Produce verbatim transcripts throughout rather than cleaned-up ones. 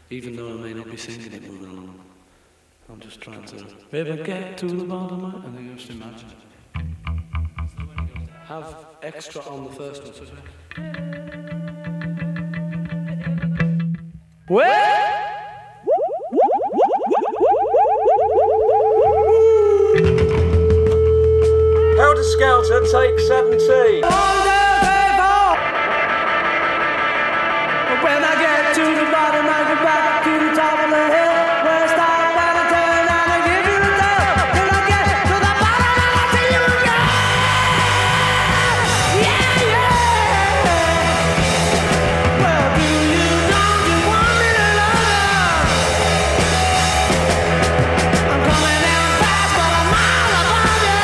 Even though I may not be singing it moving along. I'm just trying to ever get to the bottom of it, and then just imagine. Have extra on the first one. So Where? Helter Skelter, take seventeen. When I get to the bottom, I go back to the top of the hill. Where I stop and I turn and I give you the love. When I get to the bottom, and I tell you again. Yeah, yeah. Well, do you, don't you want me to love you? I'm coming down fast, but I'm mile above you.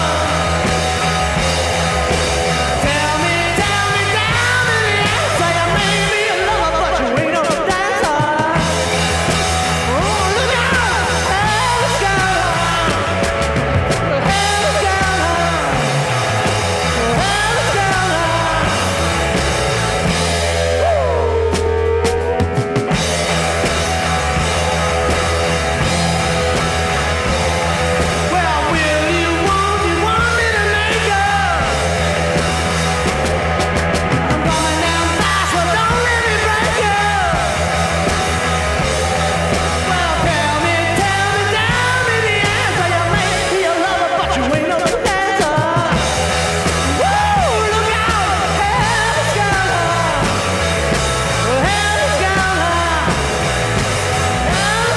Tell me, tell me, tell me the answer. You made me a lover, but you ain't no dancer. Oh, look out, Helter Skelter, Helter Well, will you, won't you, want me to make you? I'm coming down fast, so don't let me break you. Well, tell me, tell me, tell me the answer. You may be a lover, but you ain't no dancer. Woo, look out, Helter Skelter, Helter Skelter, Helter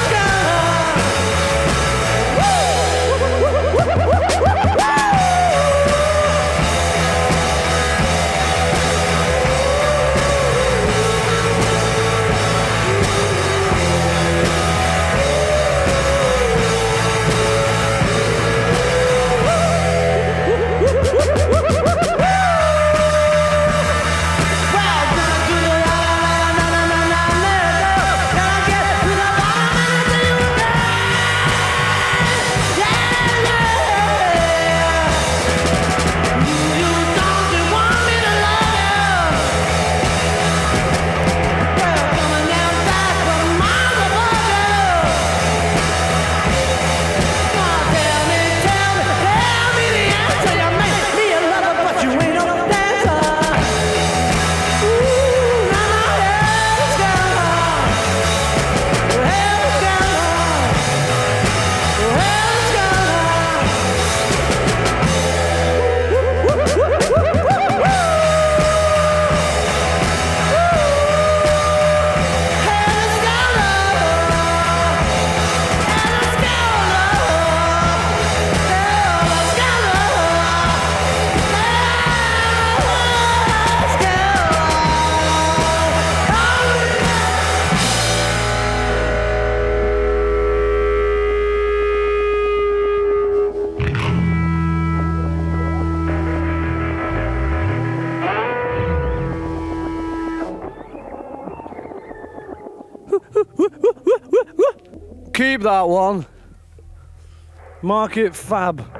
Keep that one. Mark it fab.